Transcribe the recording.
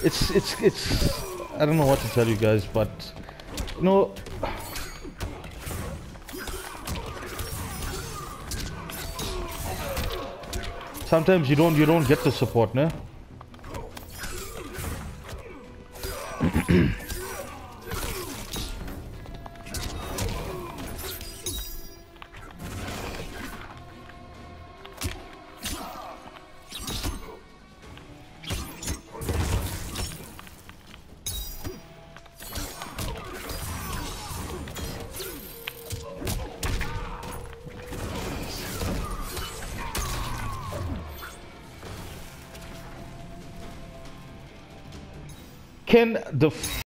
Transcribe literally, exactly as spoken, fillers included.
It's it's it's. I don't know what to tell you guys, but you know. Sometimes you don't you don't get the support, no? Can the